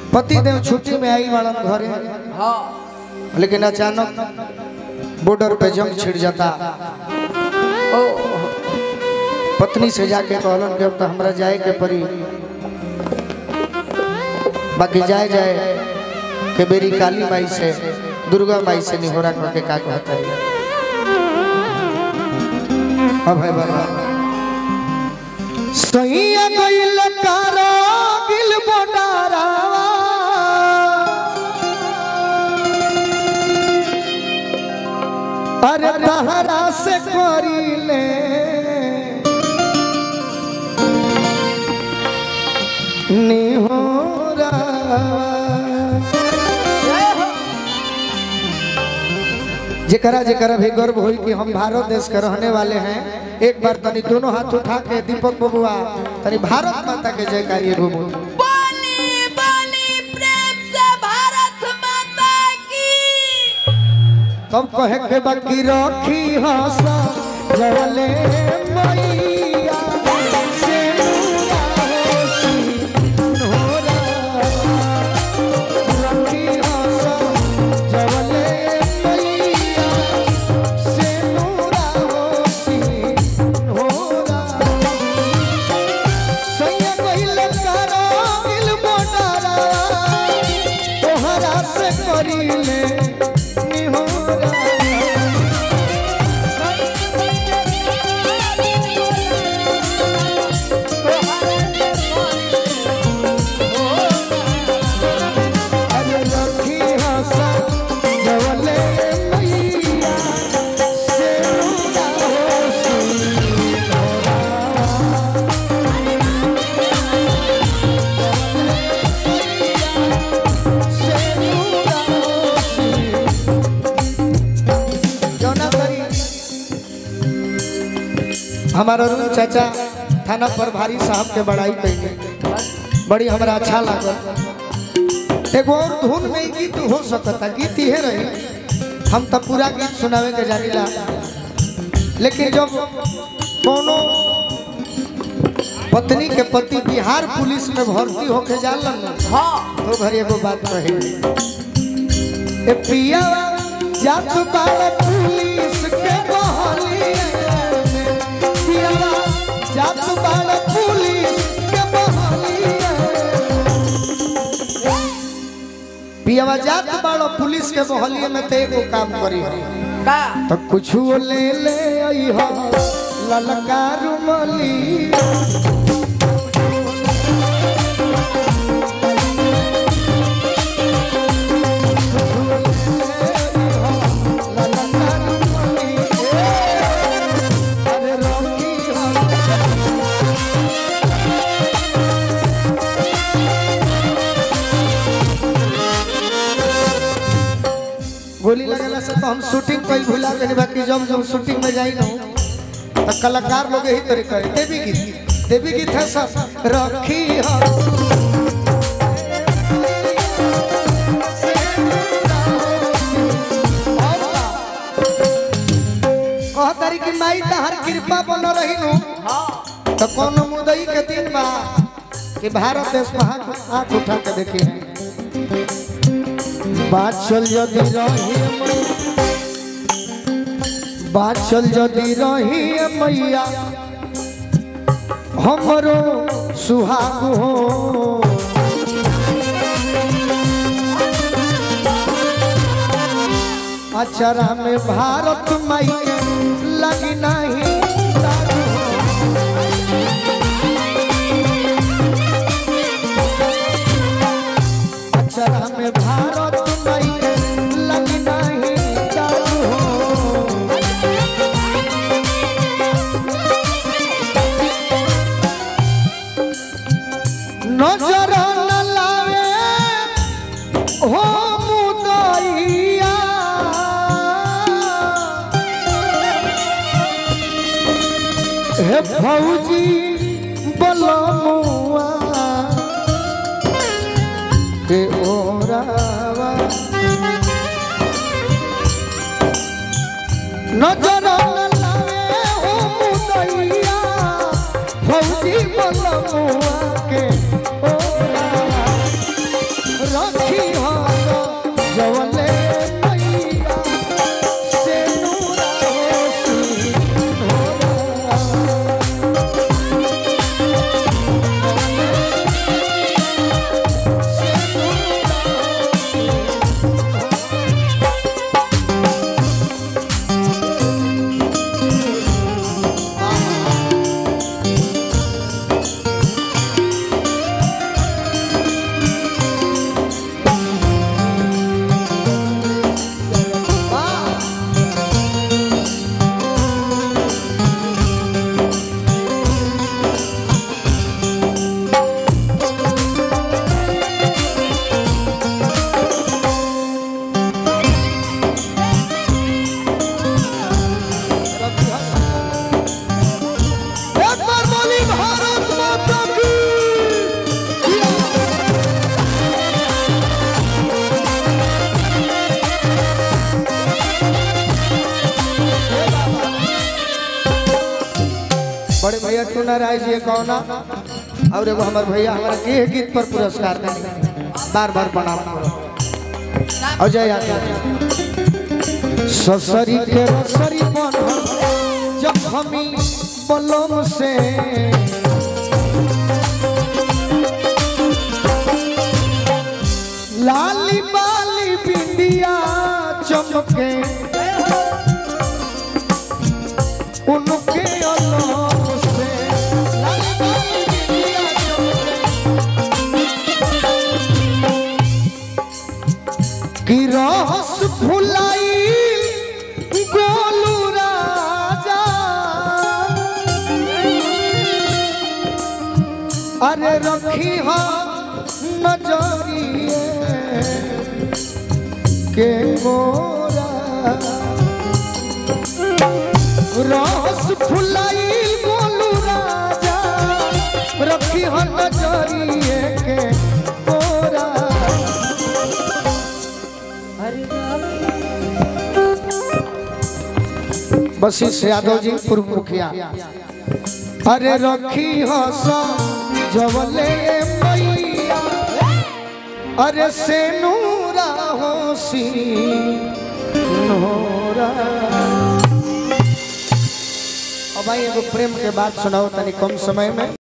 पति देव छुट्टी में आई वाला घरे। हाँ लेकिन अचानक बॉर्डर पे जंग छिड़ जाता। ओ पत्नी से जाके कहलन कि अब तो हमरा जाए के पड़ी, बाकी जाए के बेरी काली माई से दुर्गा माई से निहोरा करके का कहता है। अब है बाबा सैया गइल कारगिल बॉर्डरवा, अरे तहरा से करीले निहोरा। जेकरा जेकरा भी गर्व होई कि हम भारत देश के रहने वाले हैं, एक बार तनी दोनों हाथ उठा के दीपक बबुआ तनी भारत माता के जयकारिए बोलो। बोली बोली प्रेम से भारत माता की। तब कहे के बाकी रखी हसा जवले मैया से नूरा होसी नूरा। रखी हसा जवले मैया से नूरा होसी नूरा। सैया कहिल कारगिल बॉर्डरवा, तोहरा से करीले निहोरा। हमारा अरुण चाचा थाना प्रभारी साहब के बड़ाई करेंगे, बड़ी हमारा अच्छा लागल। एगो और धुन में गीत हो सकता, गीत ही रही, हम तब पूरा गीत सुनावे के जानिला। लेकिन जब कोनो पत्नी के पति बिहार पुलिस में भर्ती होके जाला ना, हाँ तो घर एगो बात रही, ए पिया जात बाल पुलिस के बहाली, जात बाल पुलिस के बहाली, पियावा जात बाल पुलिस के बहाली में ते एगो काम करी का तो कुछ ले ले आई हो ललका रुमली। गोली लगेला से तो हम शूटिंग कोई भुला गए, बाकी जब जब शूटिंग में जाई ना तो कलाकार लोग यही तरीका है। देवी गीत है सब रखी हो कह तारी की माई तहर कृपा बन रही नु, तो कोनो मुदई के दिन बा कि भारत देश में आँख उठा के देखिए। बाचल यदि रही मैया हमरो सुहाग हो, अचरा में भारत माई के लगी नहीं दाग हो। अचरा में भारत माई के लगी नहीं दाग हो। नजर न लावे हो मुदैया, हे फौजी बलमुआ के ओरावा। नजर न लावे हो मुदैया, फौजी बलमुआ के ओरावा। ऋतु नारायण जी कौना और एगो हमार भैया हमारा के गीत पर पुरस्कार देंगे बार बार प्रणाम करो अजय यादव ससरी के रसरी मन जब हमी बलम से लाली बाली बिंदिया चमके उनके अलग से लाली बाली बिंदिया चमके कि रस फुलाई गोलू राजा अरे रखी हो नजरिए के मोरा रस फुलाई गोलू राजा रखी हो नजरिए के मोरा बशीष यादव जी पूर्व मुखिया अरे रखी हो जवले मैया अरे से नूरा होसी नोरा अब भाई एगो प्रेम के बात सुनाओ तनी कम समय में।